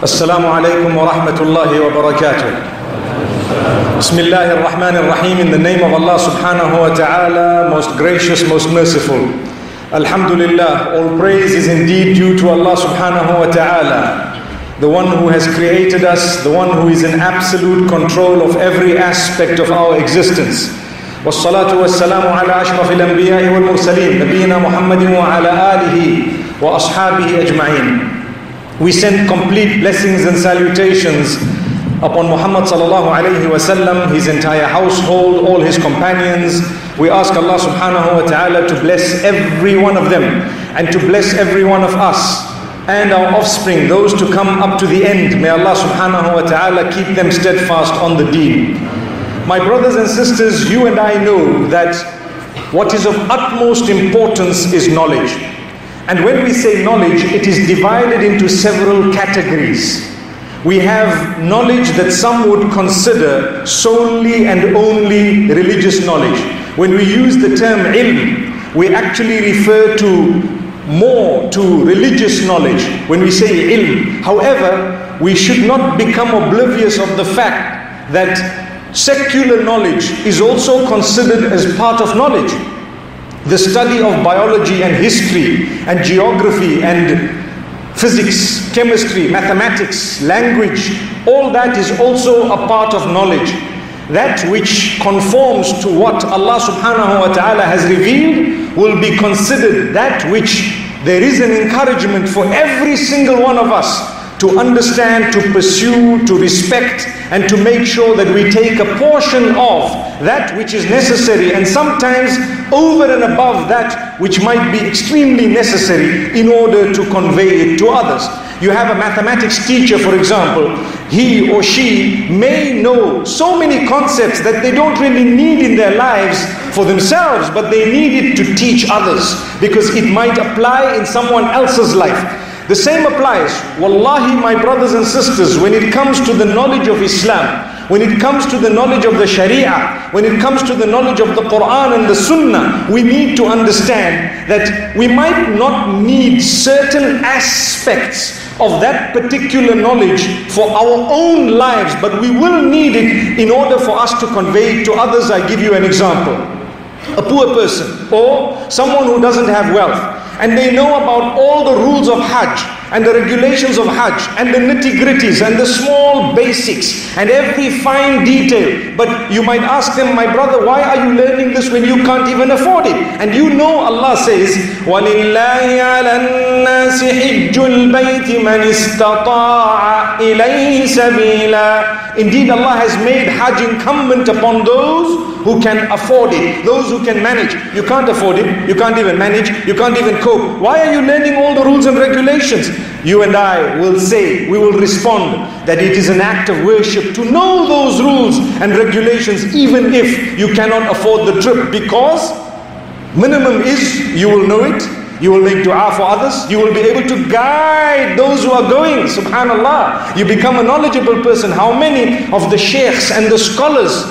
Assalamu alaikum wa rahmatullahi wa barakatuh. Bismillahir Rahmanir Rahim. In the name of Allah subhanahu wa ta'ala, most gracious, most merciful. Alhamdulillah, all praise is indeed due to Allah subhanahu wa ta'ala, the one who has created us, the one who is in absolute control of every aspect of our existence. والصلاة والسلام على أشرف الأنبياء والمرسلين نبينا محمد وعلى آله وأصحابه أجمعين. We send complete blessings and salutations upon Muhammad sallallahu alayhi wa sallam, his entire household, all his companions. We ask Allah subhanahu wa ta'ala to bless every one of them and to bless every one of us and our offspring, those to come up to the end. May Allah subhanahu wa ta'ala keep them steadfast on the deen. My brothers and sisters, you and I know that what is of utmost importance is knowledge. And when we say knowledge, it is divided into several categories. We have knowledge that some would consider solely and only religious knowledge. When we use the term ilm, we actually refer more to religious knowledge when we say ilm. However, we should not become oblivious of the fact that secular knowledge is also considered as part of knowledge. The study of biology and history and geography and physics, chemistry, mathematics, language, all that is also a part of knowledge. That which conforms to what Allah subhanahu wa ta'ala has revealed will be considered that which there is an encouragement for every single one of us to understand, to pursue, to respect, and to make sure that we take a portion of that which is necessary, and sometimes over and above that which might be extremely necessary in order to convey it to others. You have a mathematics teacher, for example, he or she may know so many concepts that they don't really need in their lives for themselves, but they need it to teach others because it might apply in someone else's life. The same applies, wallahi, my brothers and sisters, when it comes to the knowledge of Islam, when it comes to the knowledge of the Sharia, when it comes to the knowledge of the Quran and the Sunnah, we need to understand that we might not need certain aspects of that particular knowledge for our own lives, but we will need it in order for us to convey it to others. I give you an example. A poor person or someone who doesn't have wealth, and they know about all the rules of Hajj and the regulations of Hajj and the nitty-gritties and the small basics and every fine detail. But you might ask them, my brother, why are you learning this when you can't even afford it? And you know Allah says, وَلِلَّهِ عَلَى النَّاسِ حِجُّ الْبَيْتِ مَنِ اسْتَطَاعَ إِلَيْهِ سَبِيلًا. Indeed, Allah has made Hajj incumbent upon those who can afford it, those who can manage. You can't afford it, you can't even manage, you can't even cope. Why are you learning all the rules and regulations? You and I will say, we will respond that it is an act of worship to know those rules and regulations even if you cannot afford the trip, because minimum is you will know it, you will make dua for others, you will be able to guide those who are going. Subhanallah, you become a knowledgeable person. How many of the sheikhs and the scholars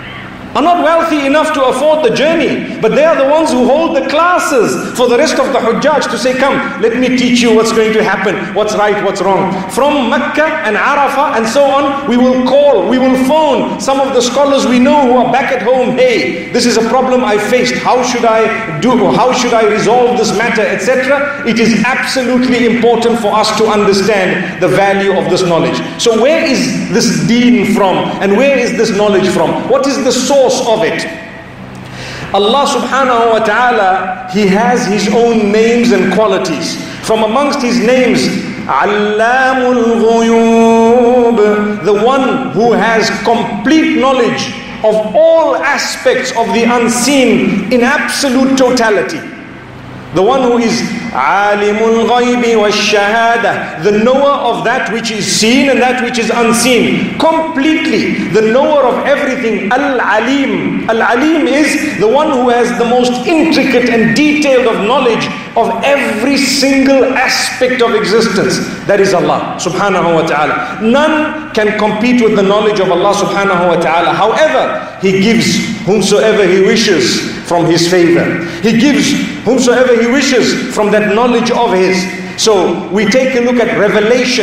are not wealthy enough to afford the journey, but they are the ones who hold the classes for the rest of the Hujjaj to say, come, let me teach you what's going to happen, what's right, what's wrong. From Mecca and Arafah and so on, we will call, we will phone some of the scholars we know who are back at home. Hey, this is a problem I faced. How should I do? How should I resolve this matter, etc.? It is absolutely important for us to understand the value of this knowledge. So where is this deen from? And where is this knowledge from? What is the source of it? Allah subhanahu wa ta'ala, He has His own names and qualities. From amongst His names, Allamul Ghuyub, the one who has complete knowledge of all aspects of the unseen in absolute totality. The one who is Alimul Ghaybi wa Shahada, the knower of that which is seen and that which is unseen. Completely, the knower of everything. Al-Alim. Al-Alim is the one who has the most intricate and detailed of knowledge of every single aspect of existence. That is Allah subhanahu wa ta'ala. None can compete with the knowledge of Allah subhanahu wa ta'ala. However, He gives whomsoever He wishes from His favor. He gives whomsoever He wishes from that knowledge of His. So we take a look at revelation.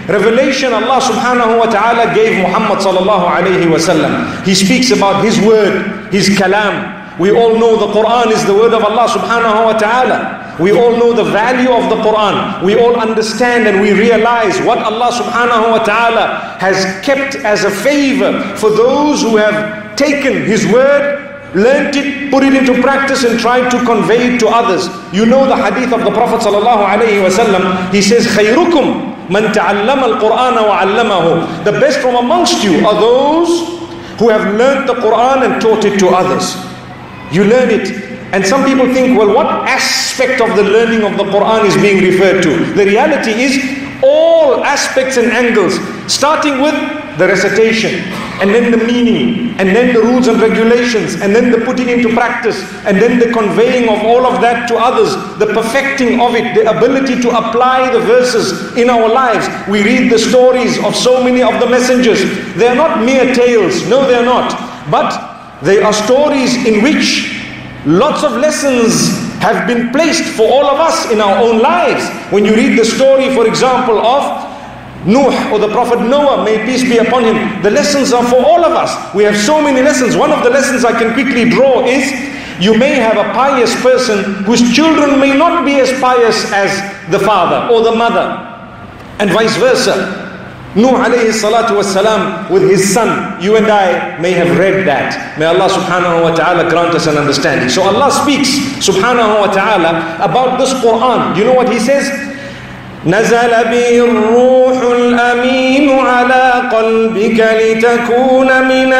revelation Allah subhanahu wa ta'ala gave Muhammad sallallahu alayhi wa sallam. He speaks about his word, his kalam. We all know the Quran is the word of Allah subhanahu wa ta'ala. We all know the value of the Quran. We all understand and we realize what Allah subhanahu wa ta'ala has kept as a favor for those who have taken his word, learnt it, put it into practice and tried to convey it to others. You know the hadith of the Prophet sallallahu alayhi wa sallam. He says, خَيْرُكُمْ مَنْ تَعَلَّمَ الْقُرْآنَ وَعَلَّمَهُ. The best from amongst you are those who have learnt the Quran and taught it to others. You learn it. And some people think, well, what aspect of the learning of the Quran is being referred to? The reality is all aspects and angles, starting with the recitation, and then the meaning, and then the rules and regulations, and then the putting into practice, and then the conveying of all of that to others, the perfecting of it, the ability to apply the verses in our lives. We read the stories of so many of the messengers. They are not mere tales. No, they are not. But they are stories in which lots of lessons have been placed for all of us in our own lives. When you read the story, for example, of Nuh or the Prophet Noah, may peace be upon him, the lessons are for all of us. We have so many lessons. One of the lessons I can quickly draw is, you may have a pious person whose children may not be as pious as the father or the mother, and vice versa. Nuh alayhi salatu wassalam with his son, you and I may have read that. May Allah subhanahu wa ta'ala grant us an understanding. So Allah speaks subhanahu wa ta'ala about this Quran. You know what he says? نزل به الروح الأمين على قلبك لتكون من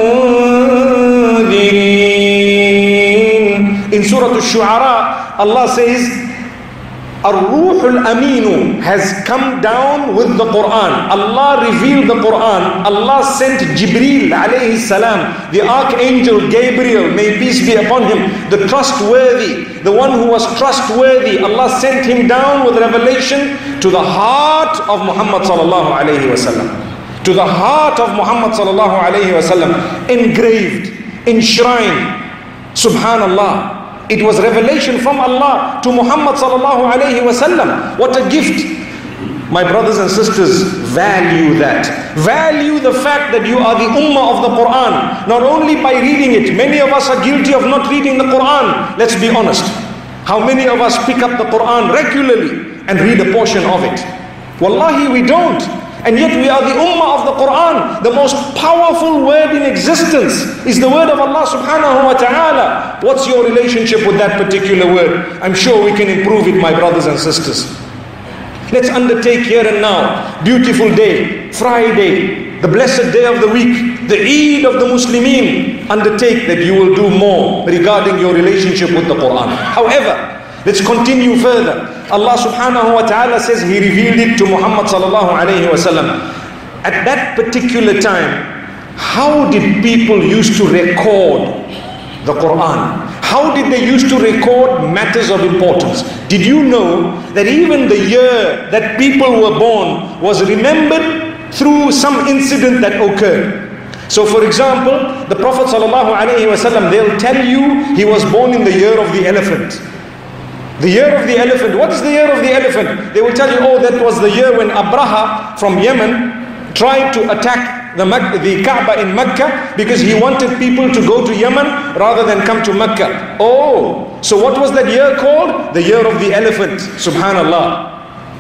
المنذرين. In Surah Al-Shu'ara, Allah says, Ar-Ruh al-Aminu has come down with the Quran. Allah revealed the Quran. Allah sent Jibreel alayhi salam, the archangel Gabriel, may peace be upon him, the trustworthy, the one who was trustworthy. Allah sent him down with revelation to the heart of Muhammad sallallahu alayhi wa sallam. To the heart of Muhammad sallallahu alayhi wa sallam, engraved, enshrined. Subhanallah. It was revelation from Allah to Muhammad sallallahu alayhi wa sallam. What a gift. My brothers and sisters, value that. Value the fact that you are the ummah of the Quran. Not only by reading it. Many of us are guilty of not reading the Quran. Let's be honest. How many of us pick up the Quran regularly and read a portion of it? Wallahi, we don't. And yet we are the ummah of the Quran. The most powerful word in existence is the word of Allah subhanahu wa ta'ala. What's your relationship with that particular word? I'm sure we can improve it, my brothers and sisters. Let's undertake here and now, beautiful day, Friday, the blessed day of the week, the Eid of the Muslimin. Undertake that you will do more regarding your relationship with the Quran. However, let's continue further. Allah subhanahu wa ta'ala says He revealed it to Muhammad sallallahu alayhi wa sallam. At that particular time, how did people used to record the Quran? How did they used to record matters of importance? Did you know that even the year that people were born was remembered through some incident that occurred? So for example, the Prophet sallallahu alayhi wa sallam, they'll tell you he was born in the year of the elephant. The year of the elephant. What is the year of the elephant? They will tell you, oh, that was the year when Abraha from Yemen tried to attack the Kaaba in Mecca because he wanted people to go to Yemen rather than come to Mecca. Oh, so what was that year called? The year of the elephant. Subhanallah.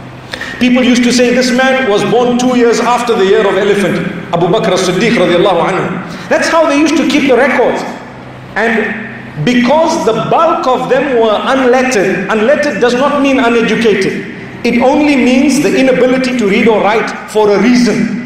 People used to say this man was born 2 years after the year of elephant. Abu Bakr as-Siddiq radiallahu anhu. That's how they used to keep the records. And because the bulk of them were unlettered. Unlettered does not mean uneducated. It only means the inability to read or write for a reason.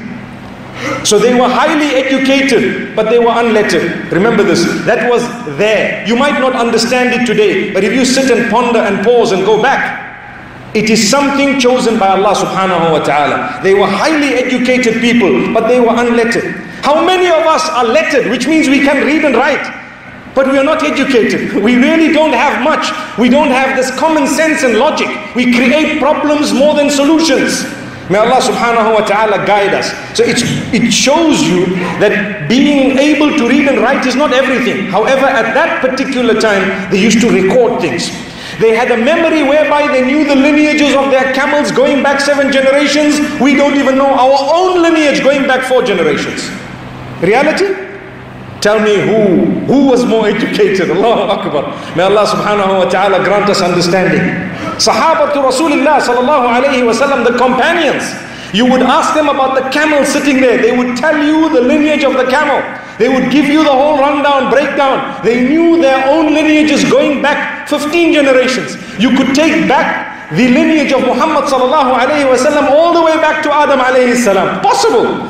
So they were highly educated, but they were unlettered. Remember this. That was there. You might not understand it today, but if you sit and ponder and pause and go back, it is something chosen by Allah subhanahu wa ta'ala. They were highly educated people, but they were unlettered. How many of us are lettered, which means we can read and write, but we are not educated? We really don't have much. We don't have this common sense and logic. We create problems more than solutions. May Allah subhanahu wa ta'ala guide us. So it shows you that being able to read and write is not everything. However, at that particular time, they used to record things. They had a memory whereby they knew the lineages of their camels going back 7 generations. We don't even know our own lineage going back 4 generations. Reality? Tell me who was more educated? Allahu Akbar. May Allah subhanahu wa ta'ala grant us understanding. Sahaba to Rasulullah sallallahu alayhi wa sallam, the companions, you would ask them about the camel sitting there. They would tell you the lineage of the camel. They would give you the whole rundown, breakdown. They knew their own lineages going back 15 generations. You could take back the lineage of Muhammad sallallahu alayhi wa sallam all the way back to Adam alayhi salam. Possible.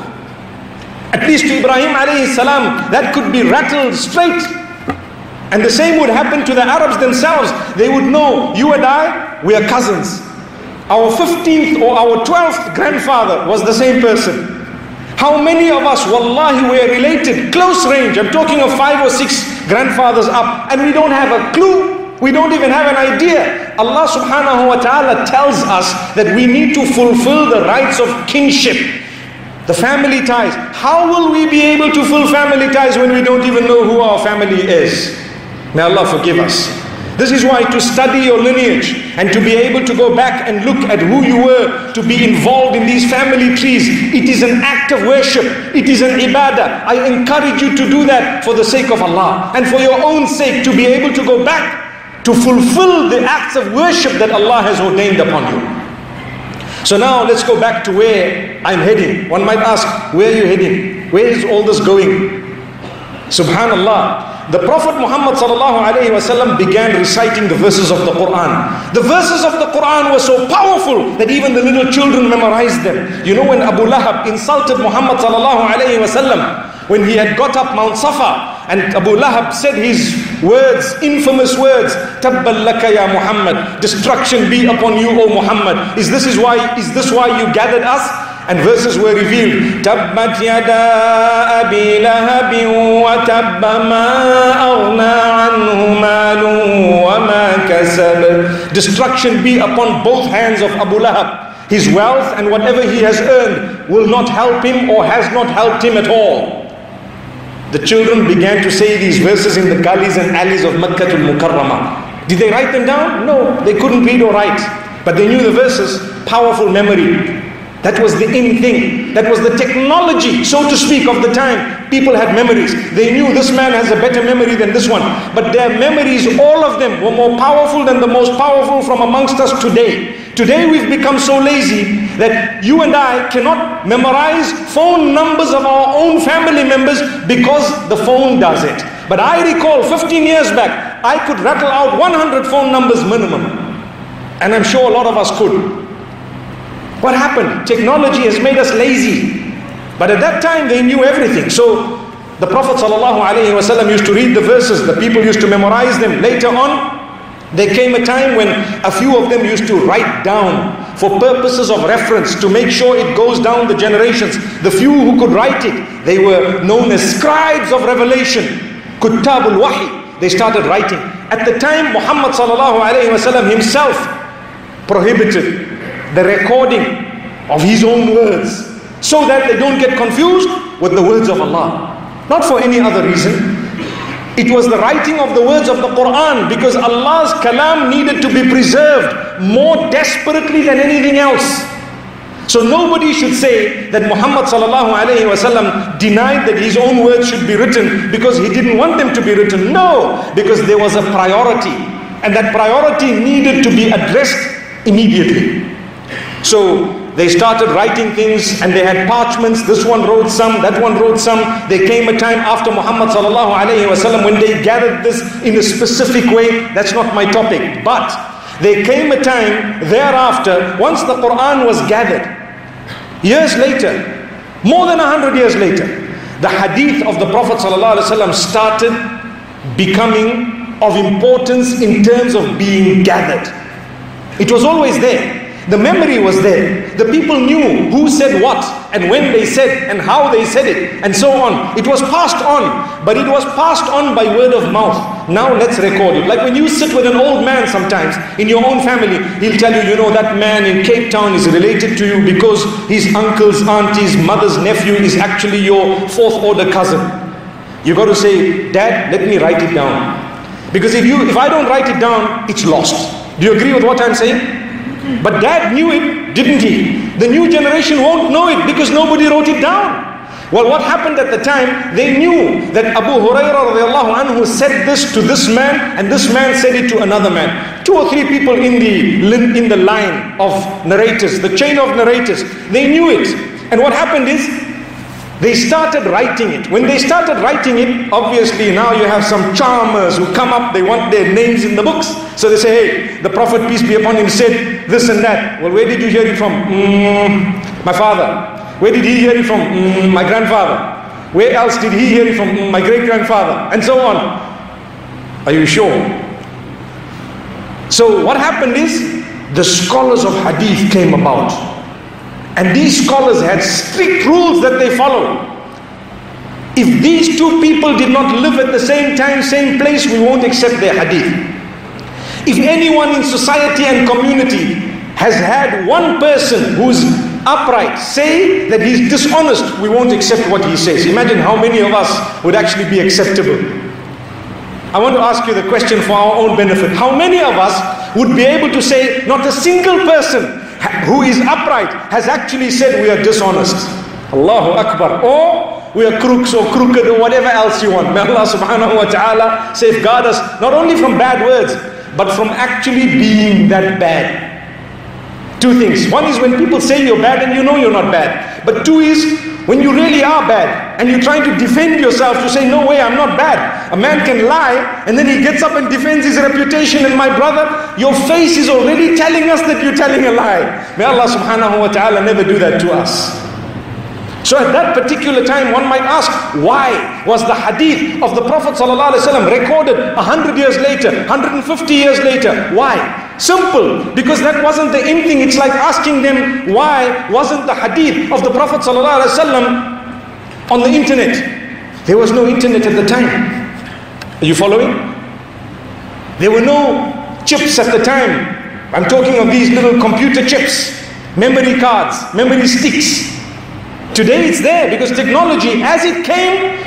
At least to Ibrahim alayhi salam, that could be rattled straight. And the same would happen to the Arabs themselves. They would know, you and I, we are cousins. Our 15th or our 12th grandfather was the same person. How many of us, wallahi, we are related, close range. I'm talking of 5 or 6 grandfathers up, and we don't have a clue. We don't even have an idea. Allah subhanahu wa ta'ala tells us that we need to fulfill the rights of kinship, the family ties. How will we be able to fulfill family ties when we don't even know who our family is? May Allah forgive us. This is why to study your lineage and to be able to go back and look at who you were, to be involved in these family trees, it is an act of worship. It is an ibadah. I encourage you to do that for the sake of Allah and for your own sake, to be able to go back to fulfill the acts of worship that Allah has ordained upon you. So now let's go back to where I'm heading. One might ask, where are you heading? Where is all this going? Subhanallah. The Prophet Muhammad sallallahu alayhi wa sallam began reciting the verses of the Quran. The verses of the Quran were so powerful that even the little children memorized them. You know, when Abu Lahab insulted Muhammad sallallahu alayhi wa sallam, when he had got up Mount Safa, and Abu Lahab said his words, infamous words, Tabbal laka ya Muhammad, destruction be upon you, O Muhammad. Is this why you gathered us? And verses were revealed. Tabbat yada abi lahabin wa tabba ma aghna anhu malu wa ma kasab. Destruction be upon both hands of Abu Lahab. His wealth and whatever he has earned will not help him or has not helped him at all. The children began to say these verses in the gullies and alleys of Makkah al-Mukarramah. Did they write them down? No, they couldn't read or write. But they knew the verses. Powerful memory. That was the in thing. That was the technology, so to speak, of the time. People had memories. They knew this man has a better memory than this one. But their memories, all of them, were more powerful than the most powerful from amongst us today. Today we've become so lazy that you and I cannot memorize phone numbers of our own family members because the phone does it. But I recall 15 years back, I could rattle out 100 phone numbers minimum. And I'm sure a lot of us could. What happened? Technology has made us lazy. But at that time they knew everything. So the Prophet ﷺ used to read the verses. The people used to memorize them. Later on, there came a time when a few of them used to write down for purposes of reference, to make sure it goes down the generations. The few who could write it, they were known as scribes of revelation. Kuttabul Wahi. They started writing. At the time, Muhammad ﷺ himself prohibited the recording of his own words, so that they don't get confused with the words of Allah. Not for any other reason. It was the writing of the words of the Quran, because Allah's kalam needed to be preserved more desperately than anything else. So nobody should say that Muhammad sallallahu alayhi wasallam denied that his own words should be written because he didn't want them to be written. No, because there was a priority, and that priority needed to be addressed immediately. So they started writing things, and they had parchments. This one wrote some, that one wrote some. There came a time after Muhammad sallallahu alayhi wasallam when they gathered this in a specific way. That's not my topic. But there came a time thereafter, once the Quran was gathered, years later, more than 100 years later, the hadith of the Prophet sallallahu alayhi wasallam started becoming of importance in terms of being gathered. It was always there. The memory was there. The people knew who said what and when they said and how they said it and so on. It was passed on, but it was passed on by word of mouth. Now let's record it. Like when you sit with an old man sometimes in your own family, he'll tell you, you know, that man in Cape Town is related to you because his uncle's auntie's mother's nephew is actually your 4th order cousin. You got to say, Dad, let me write it down. Because if I don't write it down, it's lost. Do you agree with what I'm saying? But Dad knew it, didn't he? The new generation won't know it because nobody wrote it down. Well, what happened at the time, they knew that Abu Hurairah radiallahu anhu said this to this man, and this man said it to another man. 2 or 3 people in the line of narrators, the chain of narrators, they knew it. And what happened is, they started writing it. When they started writing it, obviously now you have some charmers who come up, they want their names in the books. So they say, hey, the Prophet, peace be upon him, said this and that. Well, where did you hear it from? My father. Where did he hear it from? My grandfather. Where else did he hear it from? My great-grandfather. And so on. Are you sure? So what happened is, the scholars of hadith came about. And these scholars had strict rules that they followed. If these 2 people did not live at the same time, same place, we won't accept their hadith. If anyone in society and community has had one person who's upright say that he's dishonest, we won't accept what he says. Imagine how many of us would actually be acceptable. I want to ask you the question for our own benefit. How many of us would be able to say not a single person who is upright has actually said we are dishonest? Allahu Akbar. Or we are crooks or crooked or whatever else you want. May Allah subhanahu wa ta'ala safeguard us not only from bad words, but from actually being that bad. 2 things. One is when people say you're bad and you know you're not bad. But 2 is when you really are bad and you're trying to defend yourself to say, no way, I'm not bad. A man can lie and then he gets up and defends his reputation. And my brother, your face is already telling us that you're telling a lie. May Allah subhanahu wa ta'ala never do that to us. So at that particular time, one might ask, why was the hadith of the Prophet ﷺ recorded 100 years later, 150 years later? Why? Simple, because that wasn't the in thing. It's like asking them, why wasn't the hadith of the Prophet ﷺ on the internet? There was no internet at the time. Are you following? There were no chips at the time. I'm talking of these little computer chips, memory cards, memory sticks. Today it's there because technology, as it came,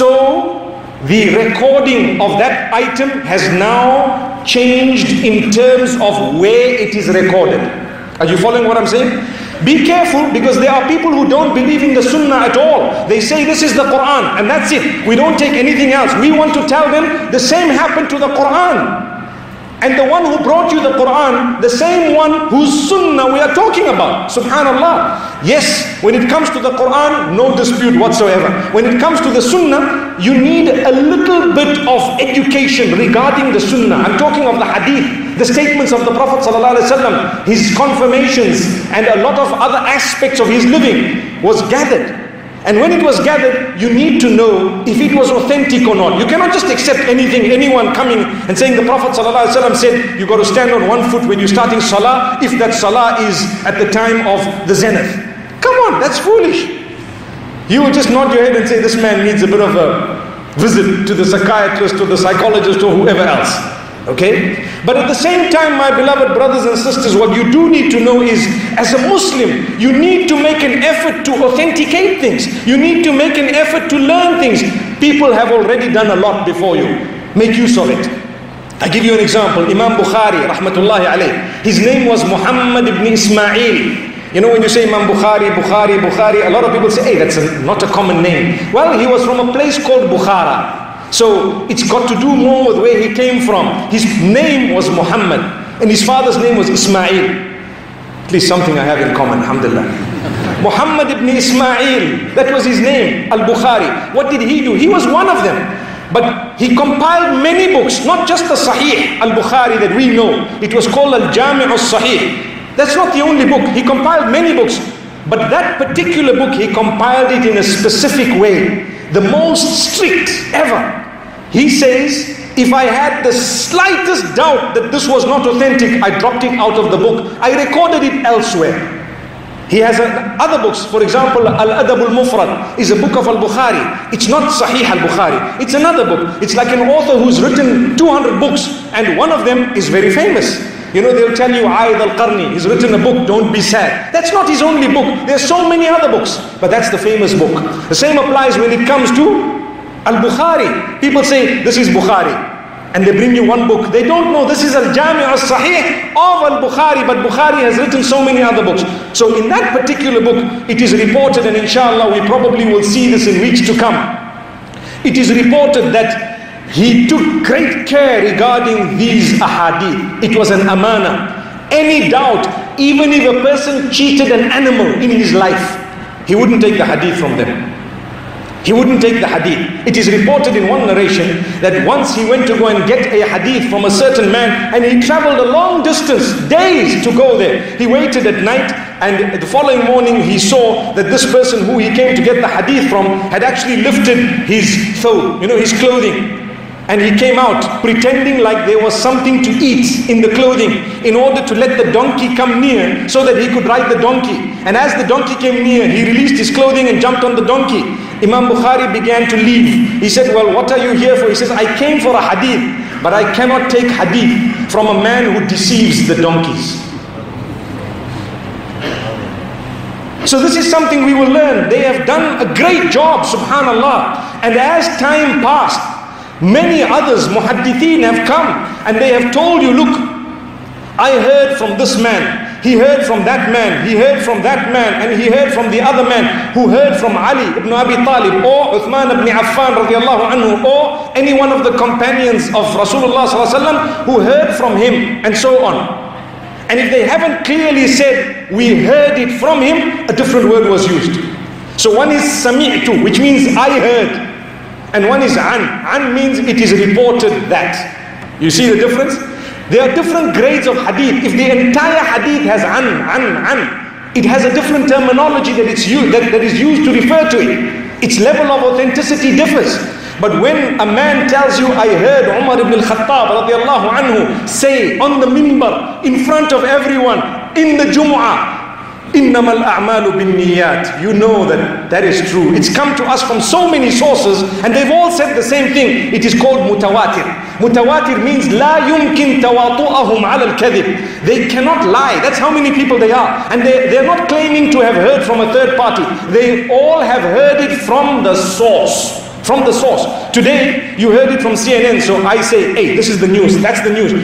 so the recording of that item has now changed in terms of where it is recorded. Are you following what I'm saying? Be careful, because there are people who don't believe in the Sunnah at all. They say this is the Quran and that's it. We don't take anything else. We want to tell them the same happened to the Quran. And the one who brought you the Quran, the same one whose Sunnah we are talking about. Subhanallah. Yes, when it comes to the Quran, no dispute whatsoever. When it comes to the Sunnah, you need a little bit of education regarding the Sunnah. I'm talking of the Hadith, the statements of the Prophet ﷺ, his confirmations, and a lot of other aspects of his living was gathered. And when it was gathered, you need to know if it was authentic or not. You cannot just accept anything, anyone coming and saying the Prophet ﷺ said, you got to stand on one foot when you're starting salah, if that salah is at the time of the zenith. Come on, that's foolish. You will just nod your head and say, this man needs a bit of a visit to the psychiatrist or the psychologist or whoever else. Okay? But at the same time, my beloved brothers and sisters, what you do need to know is, as a Muslim, you need to make an effort to authenticate things. You need to make an effort to learn things. People have already done a lot before you. Make use of it. I give you an example. Imam Bukhari, rahmatullahi alayh. His name was Muhammad ibn Ismail. You know, when you say Imam Bukhari, a lot of people say, hey, that's not a common name. Well, he was from a place called Bukhara. So it's got to do more with where he came from. His name was Muhammad and his father's name was Ismail. At least something I have in common, alhamdulillah. Muhammad ibn Ismail, that was his name, Al-Bukhari. What did he do? He was one of them. But he compiled many books, not just the Sahih Al-Bukhari that we know. It was called Al-Jami' al-Sahih. That's not the only book. He compiled many books. But that particular book, he compiled it in a specific way. The most strict ever. He says, if I had the slightest doubt that this was not authentic, I dropped it out of the book. I recorded it elsewhere. He has other books. For example, Al-Adab al-Mufrad is a book of Al-Bukhari. It's not Sahih Al-Bukhari. It's another book. It's like an author who's written 200 books and one of them is very famous. You know, they'll tell you, Aid al-Qarni, he's written a book, Don't Be Sad. That's not his only book. There's so many other books, but that's the famous book. The same applies when it comes to Al-Bukhari. People say, this is Bukhari. and they bring you one book. They don't know this is Al-Jami' Al-Sahih of Al-Bukhari, but Bukhari has written so many other books. So in that particular book, it is reported, and inshallah we probably will see this in weeks to come. It is reported that he took great care regarding these ahadith. It was an amana. Any doubt, even if a person cheated an animal in his life, he wouldn't take the hadith from them. He wouldn't take the hadith. It is reported in one narration that once he went to go and get a hadith from a certain man, and he traveled a long distance, days to go there. He waited at night, and the following morning he saw that this person who he came to get the hadith from had actually lifted his thawb, his clothing. And he came out pretending like there was something to eat in the clothing in order to let the donkey come near so that he could ride the donkey. And as the donkey came near, he released his clothing and jumped on the donkey. Imam Bukhari began to leave. He said, well, what are you here for? He says, I came for a hadith, but I cannot take hadith from a man who deceives the donkeys. So this is something we will learn. They have done a great job, subhanallah. And as time passed, many others, muhaddithin, have come and they have told you, look, I heard from this man, he heard from that man, he heard from that man, and he heard from the other man who heard from Ali ibn Abi Talib or Uthman ibn Affan radiallahu anhu or any one of the companions of Rasulullah sallallahu alaihi wasallam who heard from him, and so on. And if they haven't clearly said we heard it from him, a different word was used. So one is sami'tu, which means I heard. And one is an. An means it is reported that. You see the difference? There are different grades of hadith. If the entire hadith has an, it has a different terminology that is used to refer to it. Its level of authenticity differs. But when a man tells you, I heard Umar ibn al-Khattab radiallahu anhu say on the minbar in front of everyone in the Jumu'ah, إِنَّمَا الْأَعْمَالُ بِالنِّيَّاتِ, you know that is true. It's come to us from so many sources and they've all said the same thing. It is called mutawatir. Mutawatir means لَا يُمْكِن تَوَاطُؤَهُمْ عَلَى الْكَذِبِ. They cannot lie. That's how many people they are. And they're not claiming to have heard from a third party. They all have heard it from the source. From the source. Today, you heard it from CNN, so I say, hey, this is the news, that's the news.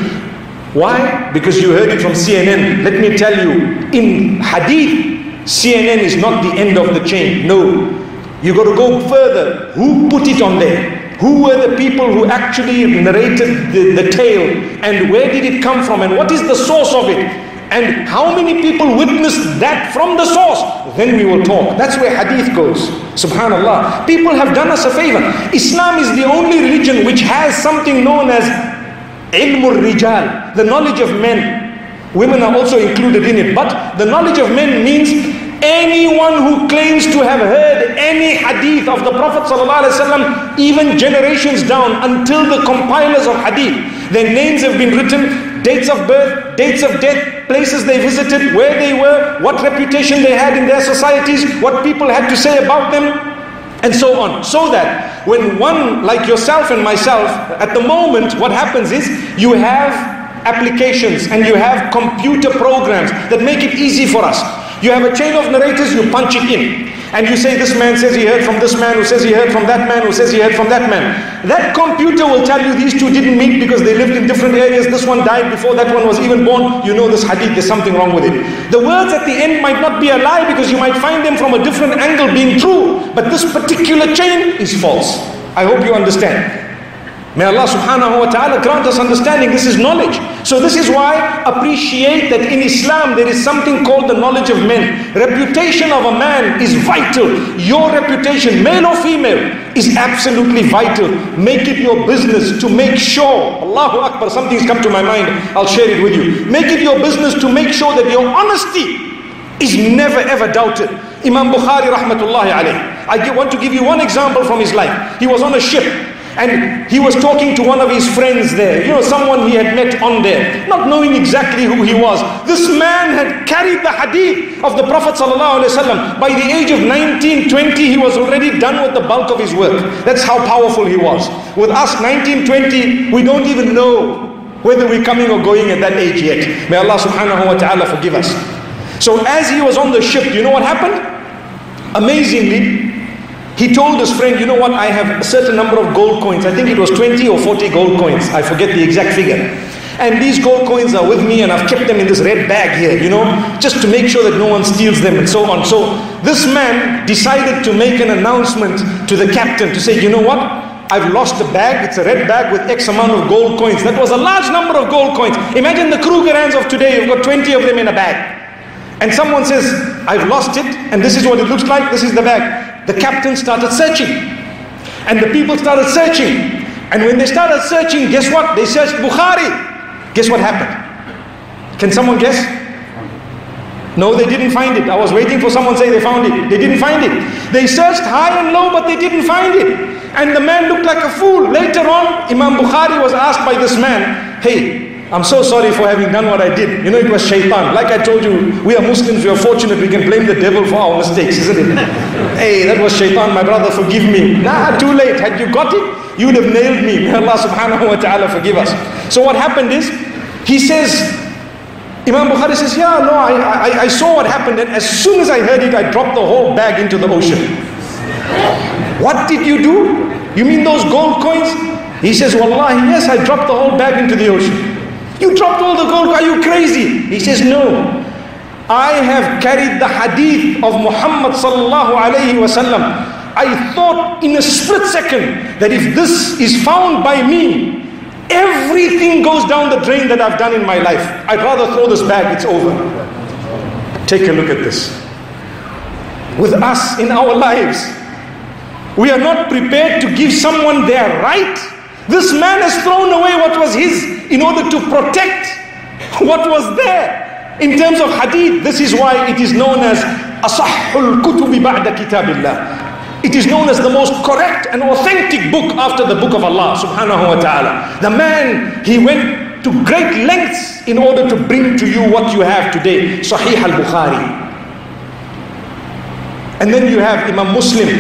Why? Because you heard it from CNN. Let me tell you, in hadith, CNN is not the end of the chain. No. You got to go further. Who put it on there? Who were the people who actually narrated the tale? And where did it come from? And what is the source of it? And how many people witnessed that from the source? Then we will talk. That's where hadith goes. Subhanallah. People have done us a favor. Islam is the only religion which has something known as ilmur rijal, the knowledge of men. Women are also included in it. But the knowledge of men means anyone who claims to have heard any hadith of the Prophet ﷺ, even generations down until the compilers of hadith, their names have been written, dates of birth, dates of death, places they visited, where they were, what reputation they had in their societies, what people had to say about them, and so on. So that when one like yourself and myself, at the moment what happens is you have applications and you have computer programs that make it easy for us. You have a chain of narrators, you punch it in. And you say this man says he heard from this man, who says he heard from that man, who says he heard from that man. That computer will tell you these two didn't meet because they lived in different areas. This one died before that one was even born. You know this hadith, there's something wrong with it. The words at the end might not be a lie because you might find them from a different angle being true. But this particular chain is false. I hope you understand. May Allah subhanahu wa ta'ala grant us understanding. This is knowledge. So this is why appreciate that in Islam there is something called the knowledge of men. Reputation of a man is vital. Your reputation, male or female, is absolutely vital. Make it your business to make sure, Allahu Akbar, something's come to my mind, I'll share it with you. Make it your business to make sure that your honesty is never ever doubted. Imam Bukhari rahmatullahi alayhi. I want to give you one example from his life. He was on a ship. And he was talking to one of his friends there, someone he had met on there, not knowing exactly who he was. This man had carried the hadith of the Prophet ﷺ. By the age of 19, 20, he was already done with the bulk of his work. That's how powerful he was. With us, 19, 20, we don't even know whether we're coming or going at that age yet. May Allah subhanahu wa ta'ala forgive us. So as he was on the ship, you know what happened? Amazingly, He told his friend, you know what, I have a certain number of gold coins. I think it was 20 or 40 gold coins. I forget the exact figure. And these gold coins are with me and I've kept them in this red bag here, just to make sure that no one steals them and so on. So this man decided to make an announcement to the captain to say, you know what, I've lost a bag. It's a red bag with X amount of gold coins. That was a large number of gold coins. Imagine the Krugerrands of today, you've got 20 of them in a bag. And someone says, I've lost it, and this is what it looks like, this is the bag. The captain started searching. And the people started searching. And when they started searching, guess what? They searched Bukhari. Guess what happened? Can someone guess? No, they didn't find it. I was waiting for someone to say they found it. They didn't find it. They searched high and low, but they didn't find it. And the man looked like a fool. Later on, Imam Bukhari was asked by this man, hey, I'm so sorry for having done what I did. It was shaitan. Like I told you, we are Muslims, we are fortunate, we can blame the devil for our mistakes, isn't it? Hey, that was shaitan, my brother, forgive me. Nah, too late. Had you got it, you would have nailed me. May Allah subhanahu wa ta'ala forgive us. So what happened is, he says, Imam Bukhari says, yeah, no, I saw what happened, and as soon as I heard it, I dropped the whole bag into the ocean. What did you do? You mean those gold coins? He says, Wallahi, yes, I dropped the whole bag into the ocean. You dropped all the gold, are you crazy? He says, no. I have carried the hadith of Muhammad sallallahu alayhi wasallam. I thought in a split second that if this is found by me, everything goes down the drain that I've done in my life. I'd rather throw this bag, it's over. Take a look at this. With us in our lives, we are not prepared to give someone their right. This man has thrown away what was his in order to protect what was there. In terms of hadith, this is why it is known as Asahhul Kutubi Ba'da Kitabillah. It is known as the most correct and authentic book after the book of Allah subhanahu wa ta'ala. The man, he went to great lengths in order to bring to you what you have today. Sahih al-Bukhari. And then you have Imam Muslim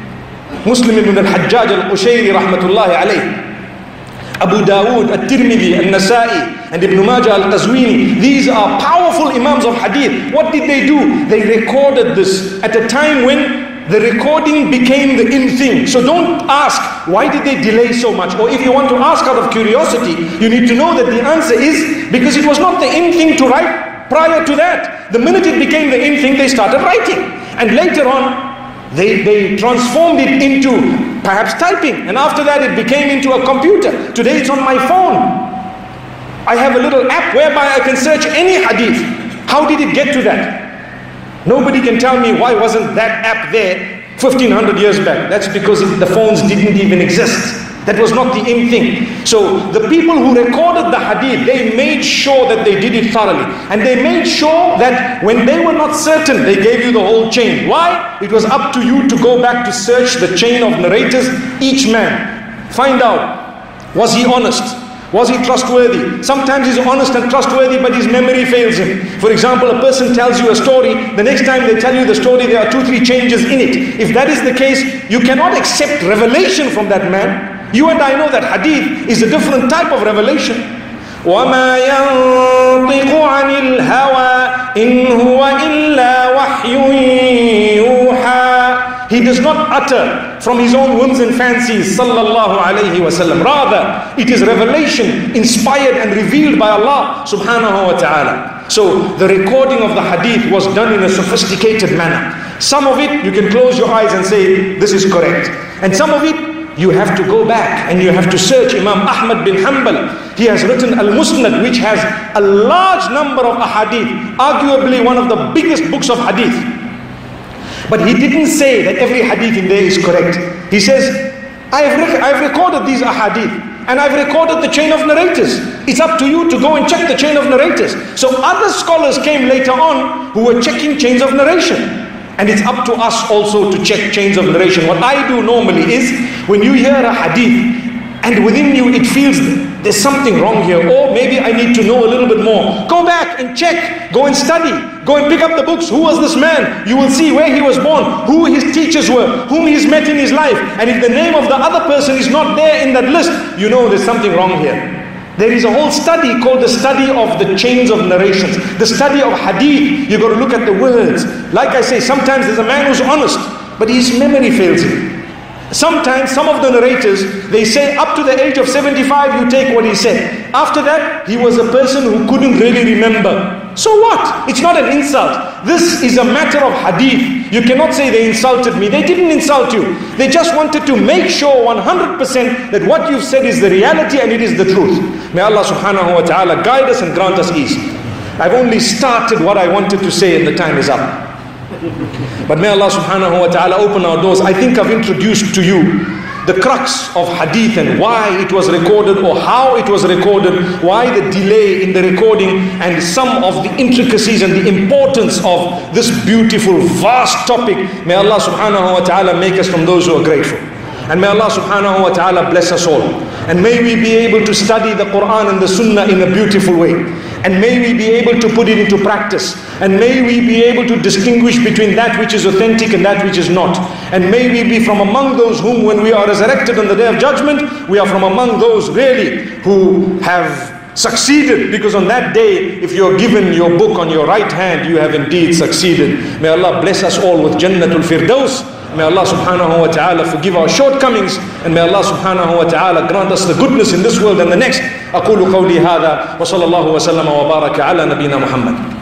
ibn al-Hajjaj al-Qushayri rahmatullahi alayhi. Abu Dawood, At-Tirmidhi, An-Nasa'i, and Ibn Majah al-Qazwini. These are powerful imams of hadith. What did they do? They recorded this at a time when the recording became the in thing. So don't ask, why did they delay so much? Or if you want to ask out of curiosity, you need to know that the answer is because it was not the in thing to write prior to that. The minute it became the in thing, they started writing. And later on, they transformed it into perhaps typing, and after that it became into a computer. Today it's on my phone. I have a little app whereby I can search any hadith. How did it get to that? Nobody can tell me why wasn't that app there 1500 years back. That's because the phones didn't even exist. That was not the in thing. So the people who recorded the hadith, they made sure that they did it thoroughly. And they made sure that when they were not certain, they gave you the whole chain. Why? It was up to you to go back to search the chain of narrators, each man. Find out, was he honest? Was he trustworthy? Sometimes he's honest and trustworthy, but his memory fails him. For example, a person tells you a story, the next time they tell you the story, there are 2-3 changes in it. If that is the case, you cannot accept revelation from that man. You and I know that hadith is a different type of revelation. وَمَا يَنطِقُ عَنِ الْهَوَىٰ إِنْ هُوَ إِلَّا وَحْيٌ يُوحَىٰ. He does not utter from his own whims and fancies, sallallahu alayhi wasallam. Rather, it is revelation inspired and revealed by Allah subhanahu wa ta'ala. So the recording of the hadith was done in a sophisticated manner. Some of it, you can close your eyes and say, this is correct. And some of it, you have to go back and you have to search. Imam Ahmad bin Hanbal, he has written Al-Musnad, which has a large number of ahadith, arguably one of the biggest books of hadith. But he didn't say that every hadith in there is correct. He says, I've recorded these ahadith and I've recorded the chain of narrators. It's up to you to go and check the chain of narrators. So other scholars came later on who were checking chains of narration. And it's up to us also to check chains of narration. What I do normally is, when you hear a hadith and within you it feels there's something wrong here, or maybe I need to know a little bit more, go back and check, go and study, go and pick up the books. Who was this man? You will see where he was born, who his teachers were, whom he's met in his life. And if the name of the other person is not there in that list, you know there's something wrong here. There is a whole study called the study of the chains of narrations, the study of hadith. You've got to look at the words. Like I say, sometimes there's a man who's honest, but his memory fails him. Sometimes some of the narrators, they say up to the age of 75 you take what he said. After that, he was a person who couldn't really remember. So what? It's not an insult. This is a matter of hadith. You cannot say they insulted me. They didn't insult you. They just wanted to make sure 100% that what you've said is the reality and it is the truth. May Allah subhanahu wa ta'ala guide us and grant us ease. I've only started what I wanted to say and the time is up. But may Allah subhanahu wa ta'ala open our doors. I think I've introduced to you the crux of hadith and why it was recorded or how it was recorded, why the delay in the recording, and some of the intricacies and the importance of this beautiful, vast topic. May Allah subhanahu wa ta'ala make us from those who are grateful. And may Allah subhanahu wa ta'ala bless us all. And may we be able to study the Quran and the Sunnah in a beautiful way. And may we be able to put it into practice. And may we be able to distinguish between that which is authentic and that which is not. And may we be from among those whom, when we are resurrected on the Day of Judgment, we are from among those really who have succeeded. Because on that day, if you are given your book on your right hand, you have indeed succeeded. May Allah bless us all with Jannatul Firdaus. May Allah subhanahu wa ta'ala forgive our shortcomings, and may Allah subhanahu wa ta'ala grant us the goodness in this world and the next. أقول قولي هذا وصلى الله وسلم وبارك على نبينا محمد.